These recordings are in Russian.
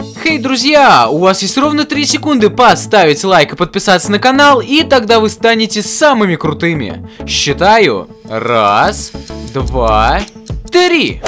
Хей, друзья, у вас есть ровно 3 секунды поставить лайк и подписаться на канал, и тогда вы станете самыми крутыми. Считаю. 1, 2, 3.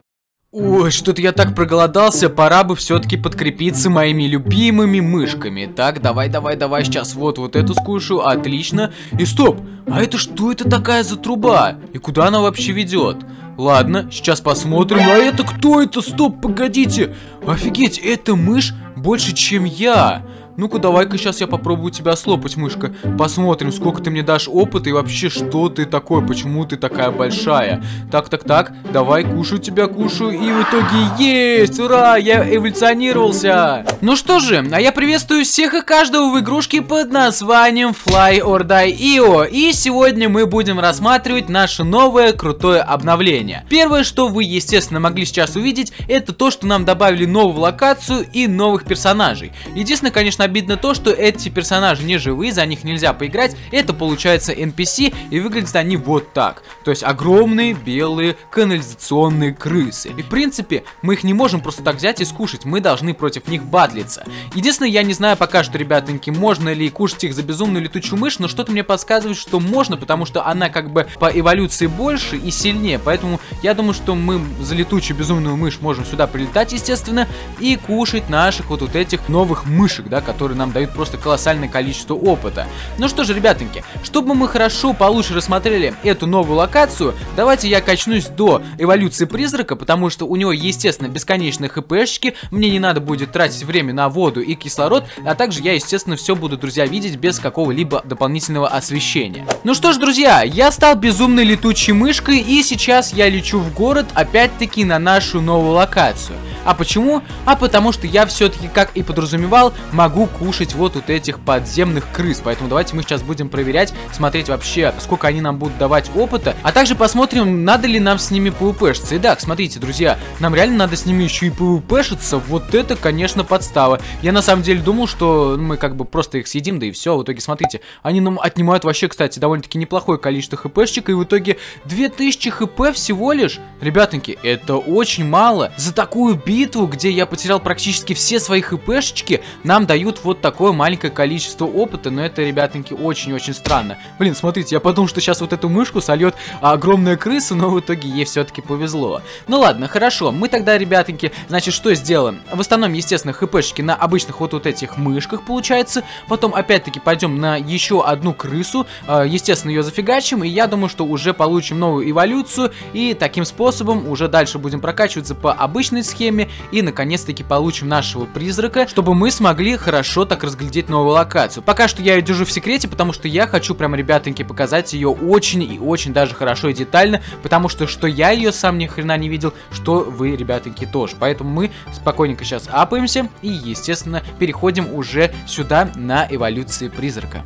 Ой, что-то я так проголодался, пора бы все-таки подкрепиться моими любимыми мышками. Так, давай, сейчас вот эту скушаю, отлично. И стоп, а это что это такая за труба? И куда она вообще ведет? Ладно, сейчас посмотрим. А это кто это? Стоп, погодите. Офигеть, это мышь больше, чем я. Ну-ка, давай-ка сейчас я попробую тебя слопать, мышка. Посмотрим, сколько ты мне дашь опыта и вообще, что ты такой, почему ты такая большая. Так, давай, кушаю тебя, кушаю. И в итоге есть! Ура! Я эволюционировался! Ну что же, а я приветствую всех и каждого в игрушке под названием Fly or Die.io. И сегодня мы будем рассматривать наше новое крутое обновление. Первое, что вы, естественно, могли сейчас увидеть, это то, что нам добавили новую локацию и новых персонажей. Единственное, конечно, обидно то, что эти персонажи не живые, за них нельзя поиграть. Это получается NPC, и выглядят они вот так. То есть огромные белые канализационные крысы. И в принципе, мы их не можем просто так взять и скушать. Мы должны против них батлиться. Единственное, я не знаю пока что, ребятоньки, можно ли кушать их за безумную летучую мышь, но что-то мне подсказывает, что можно, потому что она как бы по эволюции больше и сильнее. Поэтому я думаю, что мы за летучую безумную мышь можем сюда прилетать, естественно, и кушать наших вот этих новых мышек, да, которые нам дают просто колоссальное количество опыта. Ну что же, ребятоньки, чтобы мы хорошо, получше рассмотрели эту новую локацию, давайте я качнусь до эволюции призрака, потому что у него, естественно, бесконечные хпшки, мне не надо будет тратить время на воду и кислород, а также я, естественно, все буду, друзья, видеть без какого-либо дополнительного освещения. Ну что ж, друзья, я стал безумной летучей мышкой, и сейчас я лечу в город, опять-таки, на нашу новую локацию. А почему? А потому что я все-таки, как и подразумевал, могу кушать вот этих подземных крыс. Поэтому давайте мы сейчас будем проверять, смотреть вообще, сколько они нам будут давать опыта. А также посмотрим, надо ли нам с ними пвпшиться. И да, смотрите, друзья, нам реально надо с ними еще и пвпшиться. Вот это, конечно, подстава. Я на самом деле думал, что мы как бы просто их съедим, да и все. В итоге, смотрите, они нам отнимают вообще, кстати, довольно-таки неплохое количество хпшечек. И в итоге 2000 хп всего лишь. Ребятоньки, это очень мало. За такую битву, где я потерял практически все свои хпшечки, нам дают вот такое маленькое количество опыта, но это, ребятоньки, очень-очень странно. Блин, смотрите, я подумал, что сейчас вот эту мышку сольет огромная крыса, но в итоге ей все-таки повезло. Ну ладно, хорошо, мы тогда, ребятоньки, значит, что сделаем? Восстановим, естественно, хпшечки на обычных вот этих мышках, получается. Потом, опять-таки, пойдем на еще одну крысу, естественно, ее зафигачим, и я думаю, что уже получим новую эволюцию, и таким способом уже дальше будем прокачиваться по обычной схеме, и, наконец-таки, получим нашего призрака, чтобы мы смогли хорошо так разглядеть новую локацию. Пока что я ее держу в секрете, потому что я хочу прям, ребятоньки, показать ее очень и очень даже хорошо и детально, потому что я ее сам ни хрена не видел, что вы, ребятоньки, тоже. Поэтому мы спокойненько сейчас апаемся и, естественно, переходим уже сюда на эволюции призрака.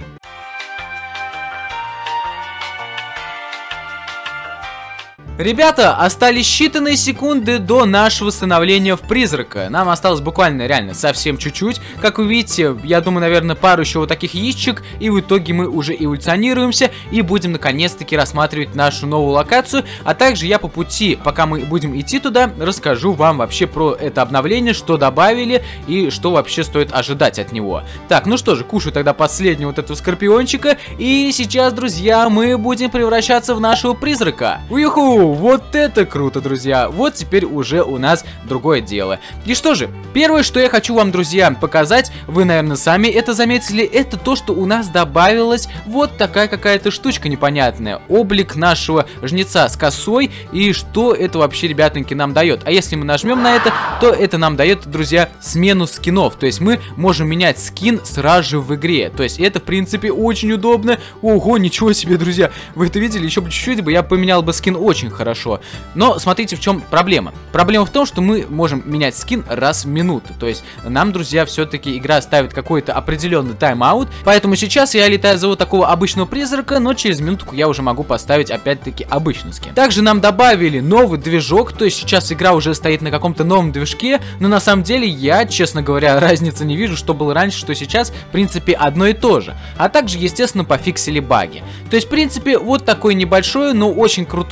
Ребята, остались считанные секунды до нашего становления в призрака. Нам осталось буквально реально совсем чуть-чуть. Как вы видите, я думаю, наверное, пару еще вот таких яичек, и в итоге мы уже эволюционируемся и будем наконец-таки рассматривать нашу новую локацию. А также я по пути, пока мы будем идти туда, расскажу вам вообще про это обновление, что добавили и что вообще стоит ожидать от него. Так, ну что же, кушаю тогда последнего вот этого скорпиончика. И сейчас, друзья, мы будем превращаться в нашего призрака. Уиху! Вот это круто, друзья. Вот теперь уже у нас другое дело. И что же, первое, что я хочу вам, друзья, показать, вы, наверное, сами это заметили, это то, что у нас добавилась вот такая какая-то штучка непонятная. Облик нашего жнеца с косой. И что это вообще, ребятоньки, нам дает? А если мы нажмем на это, то это нам дает, друзья, смену скинов. То есть мы можем менять скин сразу же в игре. То есть это, в принципе, очень удобно. Ого, ничего себе, друзья. Вы это видели? Еще бы чуть-чуть бы я поменял бы скин очень хорошо. Но смотрите, в чем проблема. Проблема в том, что мы можем менять скин раз в минуту. То есть нам, друзья, все-таки игра ставит какой-то определенный тайм-аут. Поэтому сейчас я летаю за вот такого обычного призрака, но через минутку я уже могу поставить опять-таки обычный скин. Также нам добавили новый движок. То есть сейчас игра уже стоит на каком-то новом движке. Но на самом деле я, честно говоря, разницы не вижу, что было раньше, что сейчас. В принципе, одно и то же. А также, естественно, пофиксили баги. То есть, в принципе, вот такое небольшое, но очень крутое обновление,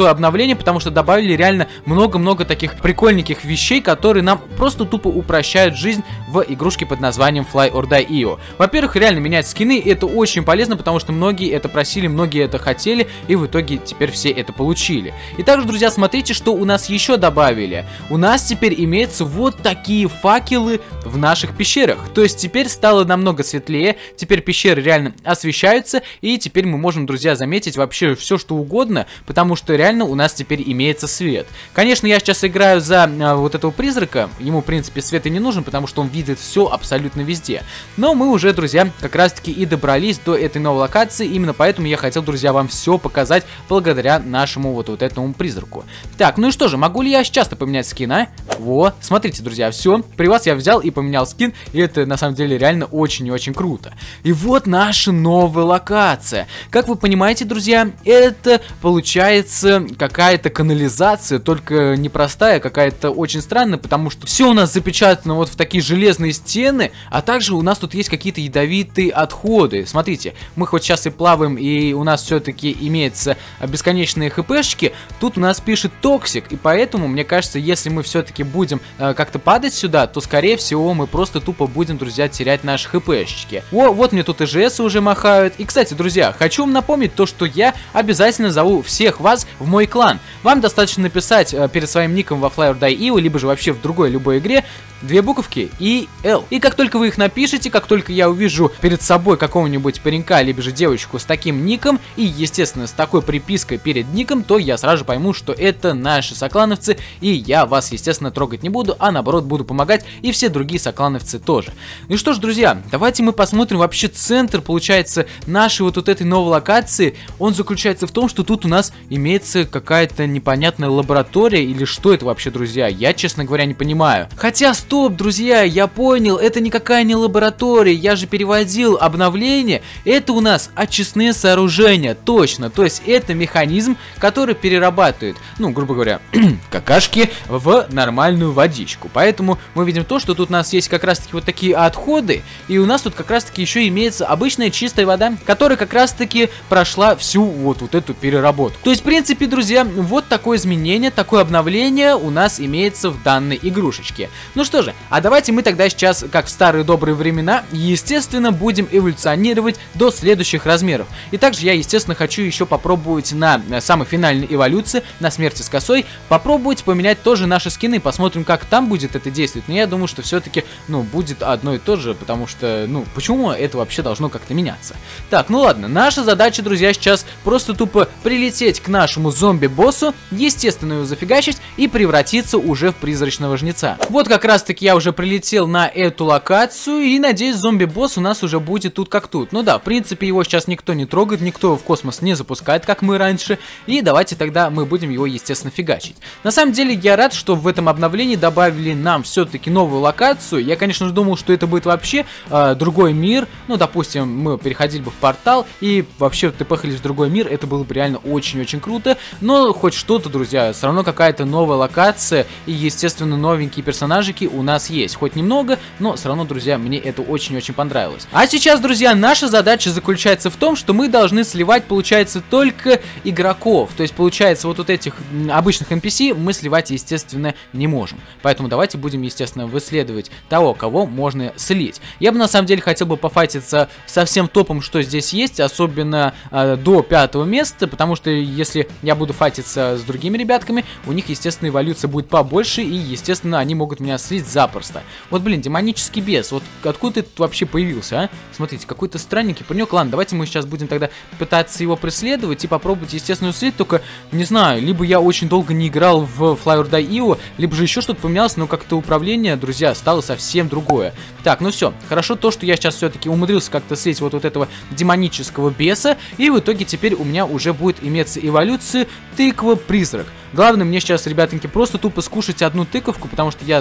улучшения, потому что добавили реально много-много таких прикольненьких вещей, которые нам просто тупо упрощают жизнь в игрушке под названием Fly or Die EO. Во-первых, реально менять скины, это очень полезно, потому что многие это просили, многие это хотели, и в итоге теперь все это получили. И также, друзья, смотрите, что у нас еще добавили. У нас теперь имеются вот такие факелы в наших пещерах. То есть теперь стало намного светлее, теперь пещеры реально освещаются, и теперь мы можем, друзья, заметить вообще все, что угодно, потому что реально у нас теперь имеется свет. Конечно, я сейчас играю за вот этого призрака, ему, в принципе, свет и не нужен, потому что он видит все абсолютно везде. Но мы уже, друзья, как раз-таки и добрались до этой новой локации, именно поэтому я хотел, друзья, вам все показать благодаря нашему вот этому призраку. Так, ну и что же, могу ли я часто поменять скин, а? Во, смотрите, друзья, все, при вас я взял и поменял скин, и это на самом деле реально очень и очень круто. И вот наша новая локация. Как вы понимаете, друзья, это получается какая-то канализация, только непростая, какая-то очень странная, потому что все у нас запечатано вот в такие железные стены, а также у нас тут есть какие-то ядовитые отходы. Смотрите, мы хоть сейчас и плаваем, и у нас все-таки имеется бесконечные хпшки, тут у нас пишет токсик, и поэтому, мне кажется, если мы все-таки будем как-то падать сюда, то, скорее всего, мы просто тупо будем, друзья, терять наши хпшечки. О, вот мне тут ИЖС уже махают. И, кстати, друзья, хочу вам напомнить то, что я обязательно зову всех вас в мой клан. Вам достаточно написать перед своим ником во Fly or Die EO, либо же вообще в другой любой игре, 2 буковки и L. И как только вы их напишете, как только я увижу перед собой какого-нибудь паренька, либо же девочку с таким ником, и, естественно, с такой припиской перед ником, то я сразу же пойму, что это наши соклановцы, и я вас, естественно, трогать не буду, а наоборот буду помогать, и все другие соклановцы тоже. Ну что ж, друзья, давайте мы посмотрим вообще центр, получается, нашей вот этой новой локации. Он заключается в том, что тут у нас имеется какая-то непонятная лаборатория, или что это вообще, друзья, я, честно говоря, не понимаю. Хотя, стоп, друзья, я понял, это никакая не лаборатория, я же переводил обновление, это у нас очистные сооружения, точно, то есть это механизм, который перерабатывает, ну, грубо говоря, какашки в нормальную водичку, поэтому мы видим то, что тут у нас есть как раз таки вот такие отходы, и у нас тут как раз таки еще имеется обычная чистая вода, которая как раз таки прошла всю вот эту переработку. То есть, в принципе, друзья, вот такое изменение, такое обновление у нас имеется в данной игрушечке. Ну что же, а давайте мы тогда сейчас, как в старые добрые времена, естественно, будем эволюционировать до следующих размеров. И также я, естественно, хочу еще попробовать на самой финальной эволюции, на смерти с косой, попробовать поменять тоже наши скины, посмотрим, как там будет это действовать. Но я думаю, что все-таки, ну, будет одно и то же, потому что, ну, почему это вообще должно как-то меняться? Так, ну ладно, наша задача, друзья, сейчас просто тупо прилететь к нашему зомби-боссу, естественно, его зафигачить и превратиться уже в призрачного жнеца. Вот как раз таки я уже прилетел на эту локацию, и надеюсь, зомби-босс у нас уже будет тут как тут. Ну да, в принципе, его сейчас никто не трогает, никто в космос не запускает, как мы раньше, и давайте тогда мы будем его, естественно, фигачить. На самом деле, я рад, что в этом обновлении добавили нам все-таки новую локацию. Я, конечно же, думал, что это будет вообще другой мир, ну, допустим, мы переходили бы в портал и вообще тпхались в другой мир, это было бы реально очень-очень круто, но хоть что-то, друзья, все равно какая-то новая локация и, естественно, новенькие персонажики у нас есть. Хоть немного, но все равно, друзья, мне это очень-очень понравилось. А сейчас, друзья, наша задача заключается в том, что мы должны сливать, получается, только игроков. То есть, получается, вот этих обычных NPC мы сливать, естественно, не можем. Поэтому давайте будем, естественно, выследовать того, кого можно слить. Я бы, на самом деле, хотел бы пофайтиться со всем топом, что здесь есть, особенно до 5-го места, потому что если я буду файтиться с другими ребятками, у них, естественно, эволюция будет побольше, и, естественно, они могут меня слить запросто. Вот, блин, демонический бес, вот откуда ты тут вообще появился, а? Смотрите, какой-то странненький паренек. Ладно, давайте мы сейчас будем тогда пытаться его преследовать и попробовать, естественно, слить, только, не знаю, либо я очень долго не играл в Fly or Die EO, либо же еще что-то поменялось, но как-то управление, друзья, стало совсем другое. Так, ну все, хорошо то, что я сейчас все-таки умудрился как-то слить вот этого демонического беса, и в итоге теперь у меня уже будет иметься эволюция тыква-призрак. Главное мне сейчас, ребятоньки, просто тупо скушать одну тыковку, потому что я знаю то,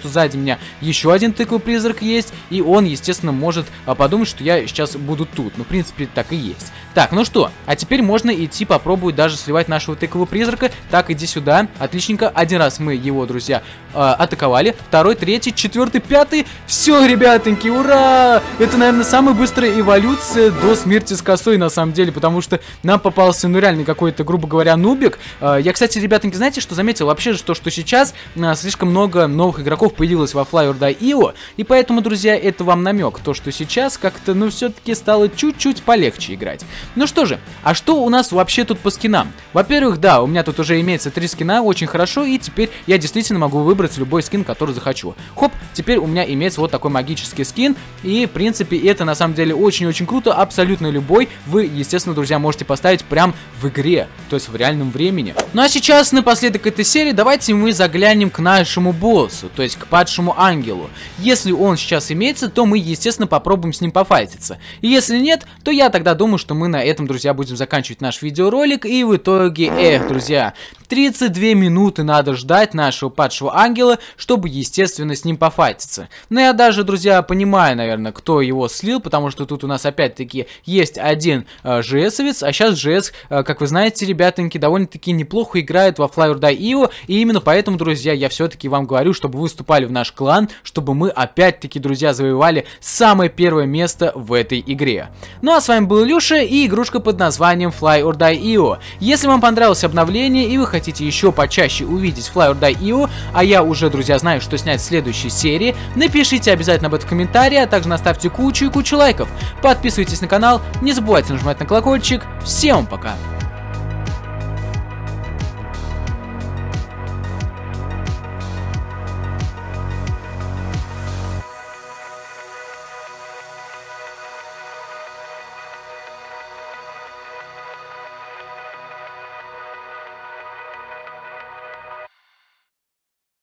что сзади меня еще один тыква-призрак есть, и он, естественно, может подумать, что я сейчас буду тут. Ну, в принципе, так и есть. Так, ну что, а теперь можно идти попробовать даже сливать нашего тыкового призрака. Так, иди сюда. Отличненько. Один раз мы его, друзья, атаковали. Второй, третий, четвертый, пятый. Все, ребятоньки, ура! Это, наверное, самая быстрая эволюция до смерти с косой, на самом деле, потому что нам попался, ну, реально какой-то, грубо говоря, нубик. Я, кстати, ребятоньки, знаете, что заметил? Вообще же то, что сейчас слишком много новых игроков появилось во Fly or Die IO, и поэтому, друзья, это вам намек. То, что сейчас как-то, ну, все-таки стало чуть-чуть полегче играть. Ну что же, а что у нас вообще тут по скинам? Во-первых, да, у меня тут уже имеется 3 скина, очень хорошо, и теперь я действительно могу выбрать любой скин, который захочу. Хоп, теперь у меня имеется вот такой магический скин, и, в принципе, это на самом деле очень-очень круто, абсолютно любой вы, естественно, друзья, можете поставить прям в игре, то есть в реальном времени. Ну а сейчас, напоследок этой серии, давайте мы заглянем к нашему боссу, то есть к падшему ангелу. Если он сейчас имеется, то мы, естественно, попробуем с ним пофайтиться. И если нет, то я тогда думаю, что мы на этом, друзья, будем заканчивать наш видеоролик. И в итоге, друзья, 32 минуты надо ждать нашего падшего ангела, чтобы, естественно, с ним пофайтиться. Но я даже, друзья, понимаю, наверное, кто его слил, потому что тут у нас опять-таки есть один ЖСовец, а сейчас ЖС, как вы знаете, ребятоньки, довольно-таки неплохо играет во Fly or Die IO, и именно поэтому, друзья, я все-таки вам говорю, чтобы вы вступали в наш клан, чтобы мы опять-таки, друзья, завоевали самое первое место в этой игре. Ну а с вами был Илюша и игрушка под названием Fly or Die IO. Если вам понравилось обновление и вы хотите еще почаще увидеть Fly or Die IO, а я уже, друзья, знаю, что снять в следующей серии, напишите обязательно об этом в комментарии, а также наставьте кучу и кучу лайков. Подписывайтесь на канал, не забывайте нажимать на колокольчик. Всем пока!